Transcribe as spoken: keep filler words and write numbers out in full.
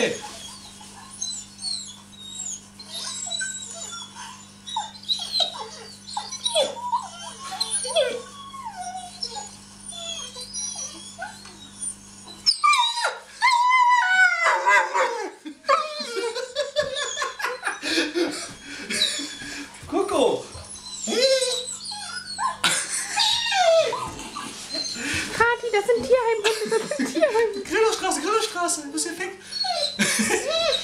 Hey! Coco! Kathi, das sind Tierheimhunde, das sind Tierheimhunde. Grillerstraße, Grillerstraße, du bist perfekt.